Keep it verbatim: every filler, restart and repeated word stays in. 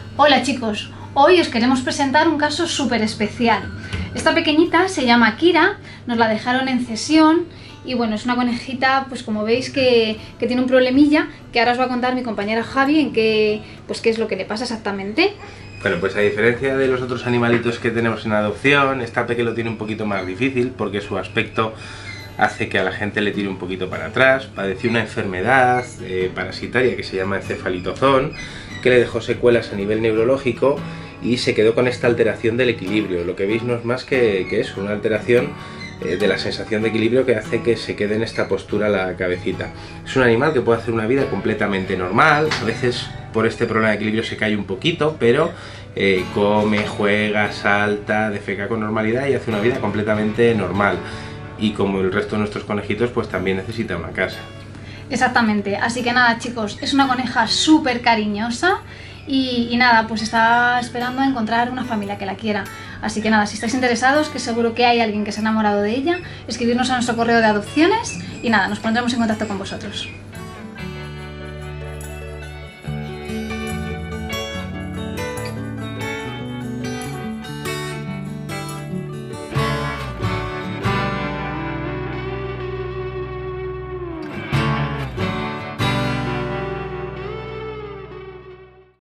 Hola chicos, hoy os queremos presentar un caso súper especial. Esta pequeñita se llama Kira, nos la dejaron en cesión y bueno, es una conejita, pues como veis que, que tiene un problemilla que ahora os va a contar mi compañera Javi en qué, pues qué es lo que le pasa exactamente. Bueno, pues a diferencia de los otros animalitos que tenemos en adopción, esta peque lo tiene un poquito más difícil porque su aspecto hace que a la gente le tire un poquito para atrás. Padeció una enfermedad eh, parasitaria que se llama encefalitozón, que le dejó secuelas a nivel neurológico y se quedó con esta alteración del equilibrio. Lo que veis no es más que, que eso, una alteración eh, de la sensación de equilibrio que hace que se quede en esta postura la cabecita. Es un animal que puede hacer una vida completamente normal, a veces por este problema de equilibrio se cae un poquito, pero eh, come, juega, salta, defeca con normalidad y hace una vida completamente normal. Y como el resto de nuestros conejitos, pues también necesita una casa. Exactamente, así que nada chicos, es una coneja súper cariñosa y, y nada, pues está esperando a encontrar una familia que la quiera. Así que nada, si estáis interesados, que seguro que hay alguien que se ha enamorado de ella, escribirnos a nuestro correo de adopciones y nada, nos pondremos en contacto con vosotros.